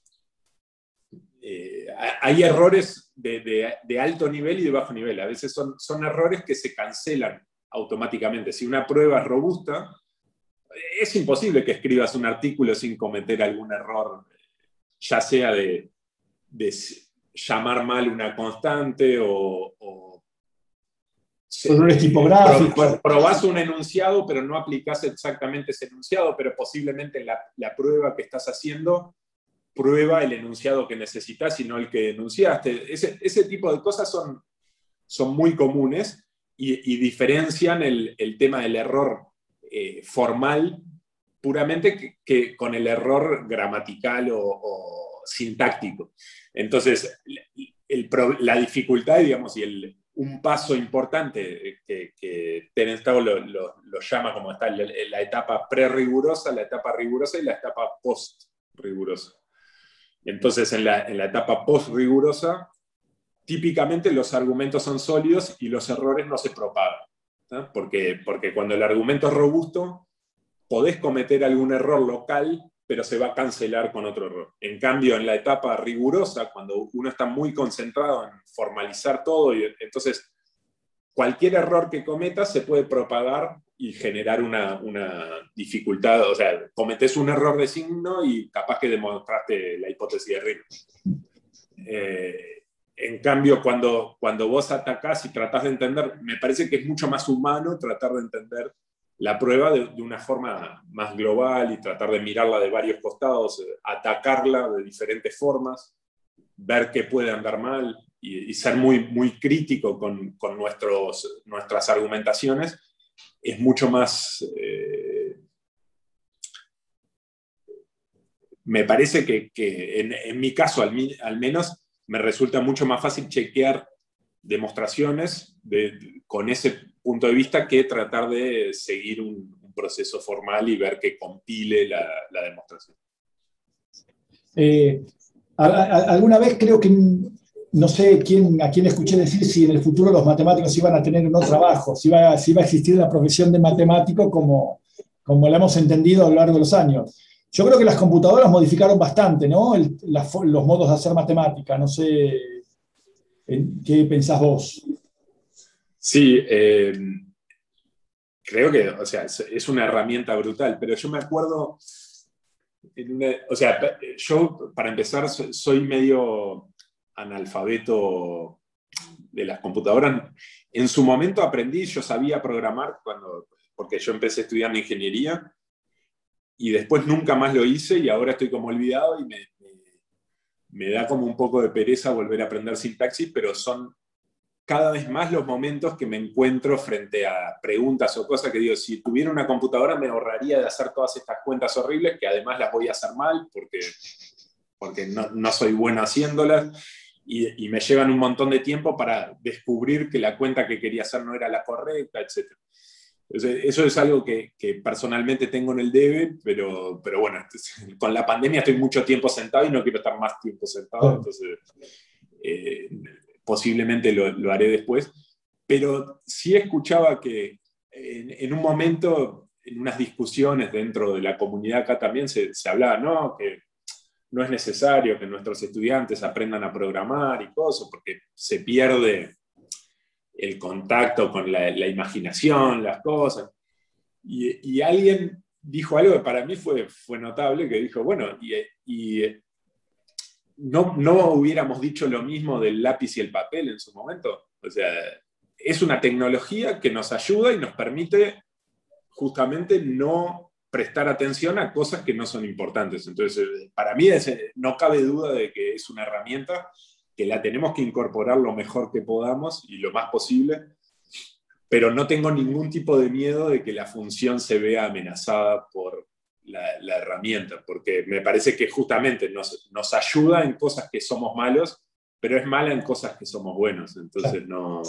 Eh, hay errores de, de, de alto nivel y de bajo nivel. A veces son, son errores que se cancelan automáticamente. Si una prueba es robusta, es imposible que escribas un artículo sin cometer algún error, ya sea de, de llamar mal una constante o... o errores tipográficos. Probás un enunciado, pero no aplicás exactamente ese enunciado, pero posiblemente la, la prueba que estás haciendo prueba el enunciado que necesitas y no el que enunciaste. Ese, ese tipo de cosas son, son muy comunes y, y diferencian el, el tema del error eh, formal puramente que, que con el error gramatical o, o sintáctico. Entonces, el, la dificultad, digamos, y el, un paso importante que, que Terence Tao lo, lo, lo llama como está la, la etapa pre-rigurosa, la etapa rigurosa y la etapa post-rigurosa. Entonces, en la, en la etapa post-rigurosa, típicamente los argumentos son sólidos y los errores no se propagan, ¿no? Porque, porque cuando el argumento es robusto, podés cometer algún error local, pero se va a cancelar con otro error. En cambio, en la etapa rigurosa, cuando uno está muy concentrado en formalizar todo, y entonces cualquier error que cometa se puede propagar y generar una, una dificultad, o sea, cometés un error de signo y capaz que demostraste la hipótesis de Reynolds. Eh, en cambio, cuando, cuando vos atacás y tratás de entender, me parece que es mucho más humano tratar de entender la prueba de, de una forma más global y tratar de mirarla de varios costados, atacarla de diferentes formas, ver qué puede andar mal y, y ser muy, muy crítico con, con nuestros, nuestras argumentaciones. Es mucho más, eh, me parece que, que en, en mi caso al, al menos me resulta mucho más fácil chequear demostraciones de, con ese punto de vista que tratar de seguir un, un proceso formal y ver que compile la, la demostración. Eh, a, a, alguna vez creo que, no sé quién, a quién escuché decir si en el futuro los matemáticos iban a tener un otro trabajo, si iba, si iba a existir la profesión de matemático como, como la hemos entendido a lo largo de los años. Yo creo que las computadoras modificaron bastante, ¿no? El, la, los modos de hacer matemática. No sé, ¿qué pensás vos? Sí, eh, creo que, o sea, es, es una herramienta brutal, pero yo me acuerdo, en una, o sea, yo para empezar soy medio analfabeto de las computadoras. En su momento aprendí, yo sabía programar cuando, porque yo empecé estudiando ingeniería y después nunca más lo hice y ahora estoy como olvidado y me, me, me da como un poco de pereza volver a aprender sintaxis, pero son cada vez más los momentos que me encuentro frente a preguntas o cosas que digo, si tuviera una computadora me ahorraría de hacer todas estas cuentas horribles, que además las voy a hacer mal porque, porque no, no soy bueno haciéndolas, y, y me llevan un montón de tiempo para descubrir que la cuenta que quería hacer no era la correcta, etcétera. Entonces, eso es algo que, que personalmente tengo en el debe, pero, pero bueno, con la pandemia estoy mucho tiempo sentado y no quiero estar más tiempo sentado, entonces eh, posiblemente lo, lo haré después. Pero sí escuchaba que en, en un momento, en unas discusiones dentro de la comunidad acá también se, se hablaba, ¿no? Que no es necesario que nuestros estudiantes aprendan a programar y cosas, porque se pierde el contacto con la, la imaginación, las cosas. Y, y alguien dijo algo que para mí fue, fue notable, que dijo, bueno, y, y no, no hubiéramos dicho lo mismo del lápiz y el papel en su momento. O sea, es una tecnología que nos ayuda y nos permite justamente no prestar atención a cosas que no son importantes. Entonces, para mí es, no cabe duda de que es una herramienta que la tenemos que incorporar lo mejor que podamos y lo más posible, pero no tengo ningún tipo de miedo de que la función se vea amenazada por la, la herramienta, porque me parece que justamente nos, nos ayuda en cosas que somos malos, pero es mala en cosas que somos buenos, entonces no...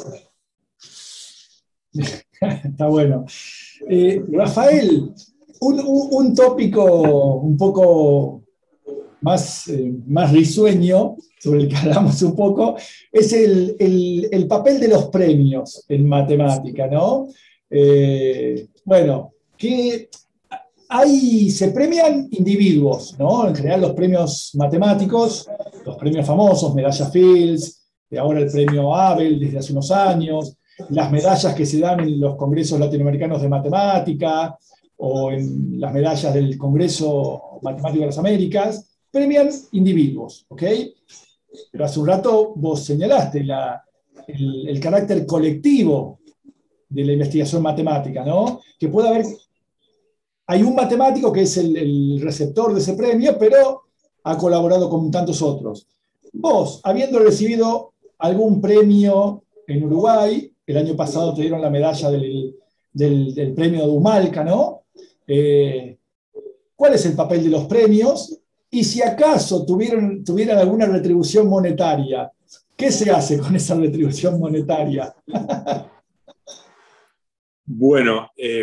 Está bueno. Eh, Rafael, un, un, un tópico un poco más, eh, más risueño, sobre el que hablamos un poco, es el, el, el papel de los premios en matemática, ¿no? Eh, bueno, que hay, se premian individuos, ¿no? En general los premios matemáticos, los premios famosos, medalla Fields, ahora el premio Abel desde hace unos años, las medallas que se dan en los congresos latinoamericanos de matemática o en las medallas del Congreso Matemático de las Américas, premian individuos, ¿ok? Pero hace un rato vos señalaste la, el, el carácter colectivo de la investigación matemática, ¿no? Que puede haber, hay un matemático que es el, el receptor de ese premio, pero ha colaborado con tantos otros. Vos, habiendo recibido algún premio en Uruguay, el año pasado te dieron la medalla del, del, del premio de Humalca, ¿no? Eh, ¿Cuál es el papel de los premios? Y si acaso tuvieron, tuvieran alguna retribución monetaria, ¿qué se hace con esa retribución monetaria? Bueno, eh,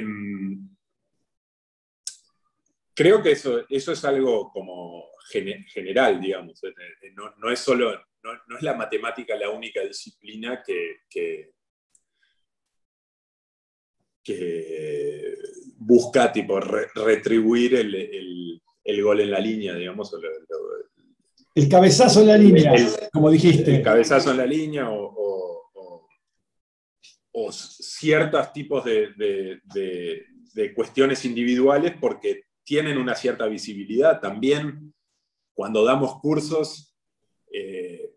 creo que eso, eso es algo como general, digamos. No, no es solo, no, no es la matemática la única disciplina que, que, que busca tipo, re, retribuir el, el, el gol en la línea, digamos. Lo, lo, el cabezazo en la línea, el, como dijiste. El cabezazo en la línea o, o, o, o ciertos tipos de, de, de, de cuestiones individuales porque tienen una cierta visibilidad. También cuando damos cursos, eh,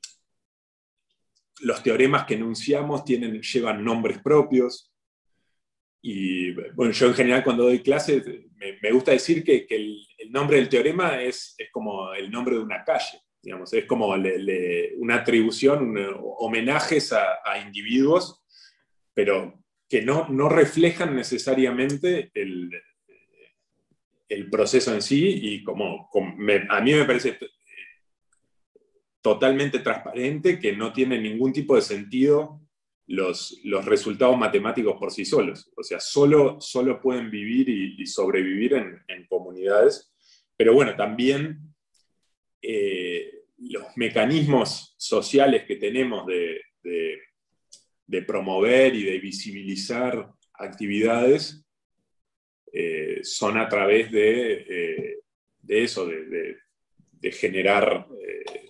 los teoremas que enunciamos tienen, llevan nombres propios. Y bueno, yo en general cuando doy clases me, me gusta decir que, que el, el nombre del teorema es, es como el nombre de una calle, digamos, es como le, le, una atribución, un, homenajes a, a individuos, pero que no, no reflejan necesariamente el, el proceso en sí, y como, como me, a mí me parece totalmente transparente que no tiene ningún tipo de sentido los, los resultados matemáticos por sí solos. O sea, solo, solo pueden vivir y, y sobrevivir en, en comunidades. Pero bueno, también eh, los mecanismos sociales que tenemos de, de, de promover y de visibilizar actividades eh, son a través de, eh, de eso, de, de, de generar... Eh,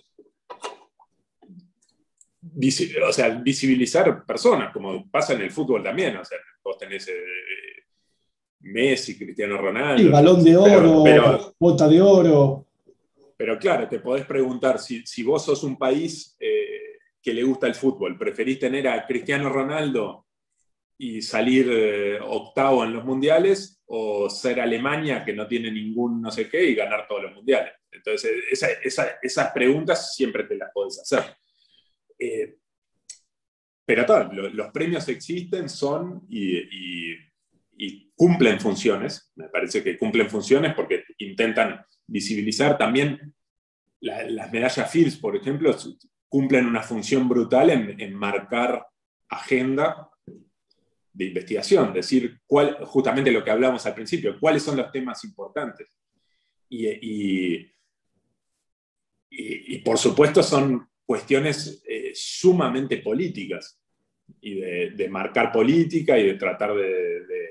o sea, visibilizar personas, como pasa en el fútbol también. O sea, vos tenés eh, Messi, Cristiano Ronaldo. Sí, Balón de Oro, pero, pero, Bota de Oro. Pero claro, te podés preguntar, si, si vos sos un país eh, que le gusta el fútbol, ¿preferís tener a Cristiano Ronaldo y salir eh, octavo en los mundiales, o ser Alemania, que no tiene ningún no sé qué, y ganar todos los mundiales? Entonces, esa, esa, esas preguntas siempre te las podés hacer. Eh, pero todo, lo, los premios existen, son y, y, y cumplen funciones. Me parece que cumplen funciones porque intentan visibilizar también. La, las medallas Fields, por ejemplo, cumplen una función brutal en, en marcar agenda de investigación, decir cuál, justamente lo que hablamos al principio, cuáles son los temas importantes. Y, y, y, y por supuesto son cuestiones eh, sumamente políticas, y de, de marcar política y de tratar de, de,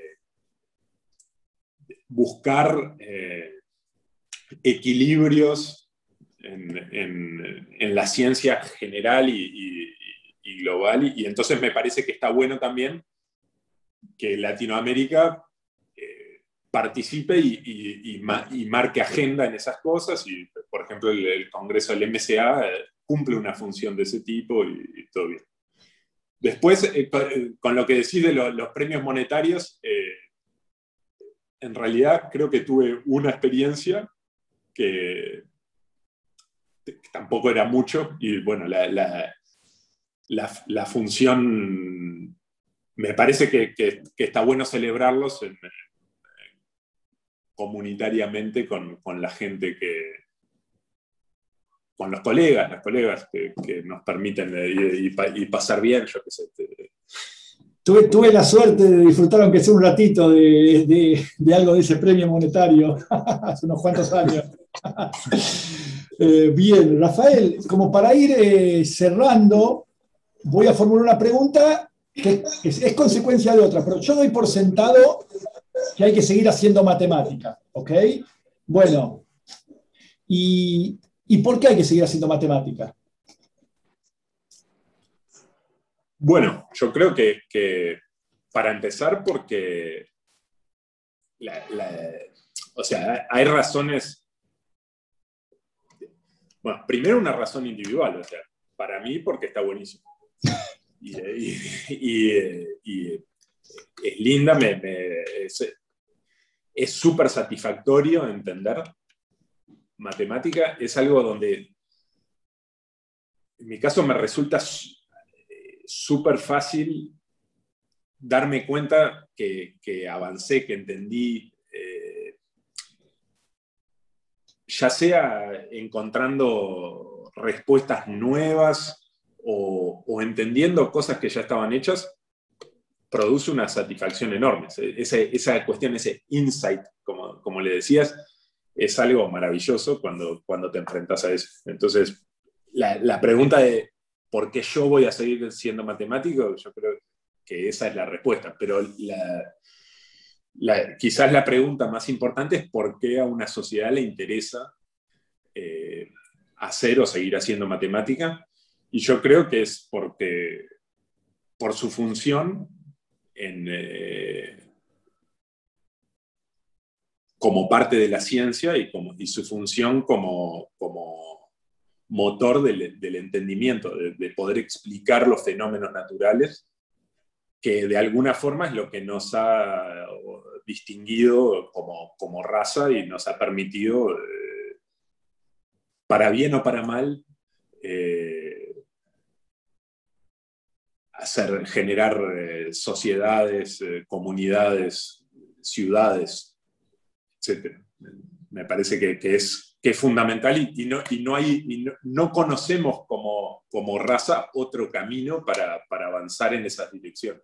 de buscar eh, equilibrios en, en, en la ciencia general y, y, y global. Y, y entonces me parece que está bueno también que Latinoamérica eh, participe y, y, y, ma, y marque agenda en esas cosas. Y, por ejemplo, el, el Congreso del M C A eh, cumple una función de ese tipo, y, y todo bien. Después, eh, con, con lo que decís de lo, los premios monetarios, eh, en realidad creo que tuve una experiencia que, que tampoco era mucho, y bueno, la, la, la, la función, me parece que, que, que está bueno celebrarlos en, en, comunitariamente con, con la gente que, con los colegas, las colegas que, que nos permiten y, y, y pasar bien, yo qué sé. Te... Tuve, tuve la suerte de disfrutar, aunque sea un ratito, de, de, de algo de ese premio monetario hace unos cuantos años. eh, bien, Rafael, como para ir eh, cerrando, voy a formular una pregunta que es, es consecuencia de otra, pero yo doy por sentado que hay que seguir haciendo matemática, ¿ok? Bueno, y... ¿Y por qué hay que seguir haciendo matemática? Bueno, yo creo que, que para empezar, porque la, la, o sea, hay razones. Bueno, primero una razón individual, o sea, para mí porque está buenísimo. Y, y, y, y es linda, me, me, es súper satisfactorio entender. Matemática es algo donde, en mi caso, me resulta súper fácil darme cuenta que, que avancé, que entendí, eh, ya sea encontrando respuestas nuevas o, o entendiendo cosas que ya estaban hechas, produce una satisfacción enorme. Esa, esa cuestión, ese insight, como, como le decías, es algo maravilloso cuando, cuando te enfrentas a eso. Entonces, la, la pregunta de ¿por qué yo voy a seguir siendo matemático? Yo creo que esa es la respuesta, pero la, la, quizás la pregunta más importante es ¿por qué a una sociedad le interesa eh, hacer o seguir haciendo matemática? Y yo creo que es porque por su función en, eh, como parte de la ciencia y, como, y su función como, como motor del, del entendimiento, de, de poder explicar los fenómenos naturales, que de alguna forma es lo que nos ha distinguido como, como raza y nos ha permitido, eh, para bien o para mal, eh, hacer, generar eh, sociedades, eh, comunidades, ciudades, etcétera. Me parece que, que, es, que es fundamental y, y, no, y, no, hay, y no, no conocemos como, como raza otro camino para, para avanzar en esa dirección.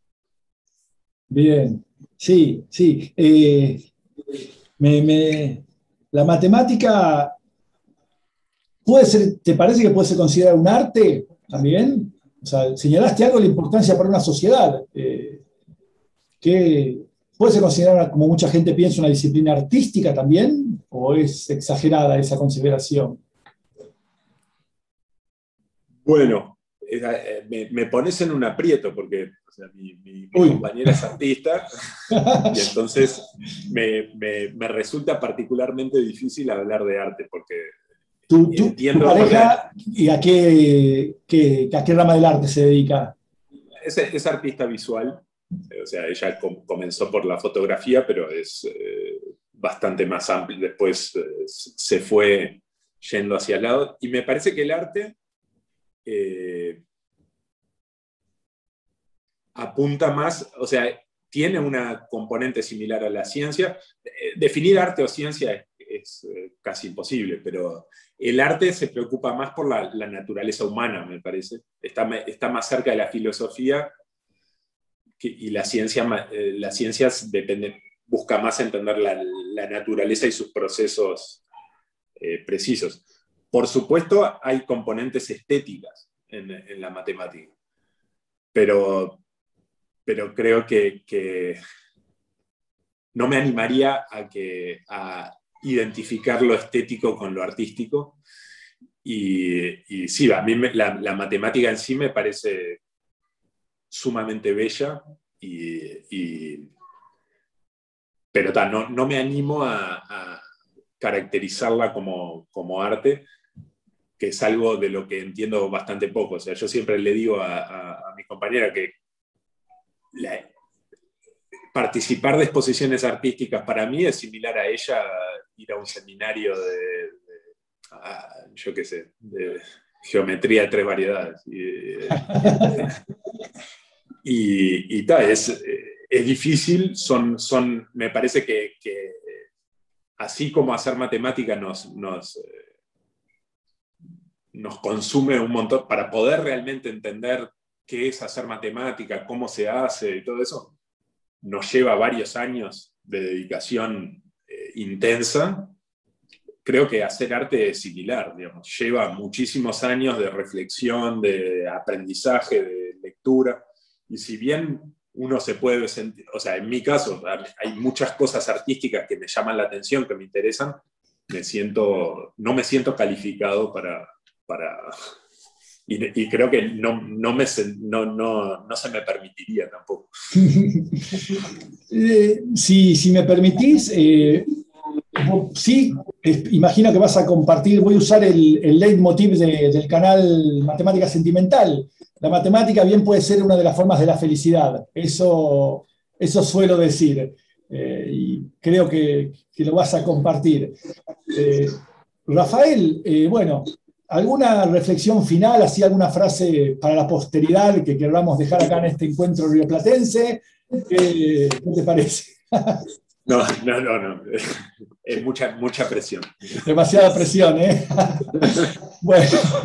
Bien, sí, sí. Eh, me, me, la matemática puede ser, ¿te parece que puede ser considerada un arte también? O sea, señalaste algo de la importancia para una sociedad. Eh, que ¿puede ser considerada, como mucha gente piensa, una disciplina artística también? ¿O es exagerada esa consideración? Bueno, eh, me, me pones en un aprieto porque o sea, mi, mi, mi compañera es artista y entonces me, me, me resulta particularmente difícil hablar de arte porque ¿Tu, tu, entiendo, tu pareja y a qué, qué, a qué rama del arte se dedica? Es, es artista visual, o sea, ella com, comenzó por la fotografía, pero es eh, bastante más amplio, después eh, se fue yendo hacia el lado, y me parece que el arte eh, apunta más, o sea, tiene una componente similar a la ciencia. Eh, definir arte o ciencia es, es eh, casi imposible, pero el arte se preocupa más por la, la naturaleza humana, me parece. Está, está más cerca de la filosofía que, y la ciencia, eh, las ciencias dependen, busca más entender la, la naturaleza y sus procesos eh, precisos. Por supuesto, hay componentes estéticas en, en la matemática, pero, pero creo que, que no me animaría a, que, a identificar lo estético con lo artístico. Y, y sí, a mí me, la, la matemática en sí me parece sumamente bella, y, y, pero ta, no, no me animo a, a caracterizarla como, como arte, que es algo de lo que entiendo bastante poco. O sea, yo siempre le digo a, a, a mi compañera que la, participar de exposiciones artísticas para mí es similar a ella ir a un seminario de, de a, yo qué sé, de geometría de tres variedades. Y, y, y ta, es, es difícil, son, son, me parece que, que así como hacer matemática nos, nos, nos consume un montón para poder realmente entender qué es hacer matemática, cómo se hace y todo eso, nos lleva varios años de dedicación eh, intensa. Creo que hacer arte es similar, digamos, lleva muchísimos años de reflexión, de aprendizaje, de lectura, y si bien uno se puede sentir, o sea, en mi caso, hay muchas cosas artísticas que me llaman la atención, que me interesan, me siento, no me siento calificado para... para y, y creo que no, no, me, no, no, no se me permitiría tampoco. eh, si, si me permitís, eh, sí, eh, imagino que vas a compartir, voy a usar el, el leitmotiv de, del canal Matemática Sentimental. La matemática bien puede ser una de las formas de la felicidad, eso, eso suelo decir, eh, y creo que, que lo vas a compartir. Eh, Rafael, eh, bueno, ¿alguna reflexión final, así alguna frase para la posteridad que queramos dejar acá en este encuentro rioplatense? ¿Qué, qué te parece? No, no, no, no. Es mucha, mucha presión. Demasiada presión, ¿eh? Bueno.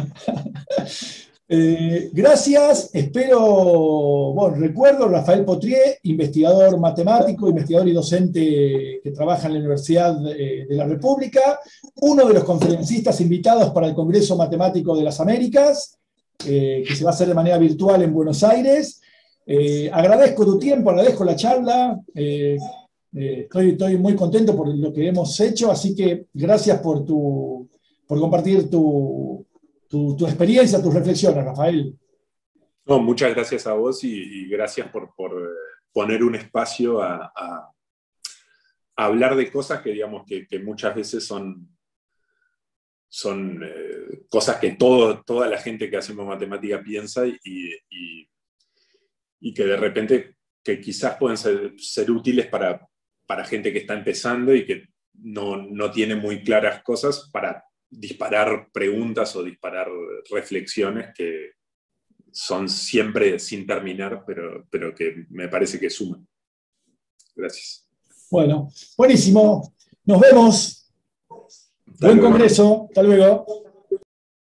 Eh, gracias, espero, bueno, recuerdo Rafael Potrier, investigador matemático, investigador y docente que trabaja en la Universidad de, de la República, uno de los conferencistas invitados para el Congreso Matemático de las Américas, eh, que se va a hacer de manera virtual en Buenos Aires. Eh, agradezco tu tiempo, agradezco la charla, eh, eh, estoy, estoy muy contento por lo que hemos hecho, así que gracias por, tu, por compartir tu... Tu, tu experiencia, tus reflexiones, Rafael. No, muchas gracias a vos y, y gracias por, por poner un espacio a, a, a hablar de cosas que, digamos, que, que muchas veces son, son eh, cosas que todo, toda la gente que hacemos matemática piensa y, y, y que de repente que quizás pueden ser, ser útiles para, para gente que está empezando y que no, no tiene muy claras cosas para disparar preguntas o disparar reflexiones que son siempre sin terminar, pero, pero que me parece que suman. Gracias. Bueno, buenísimo. Nos vemos. Hasta Buen luego. congreso. Hasta luego.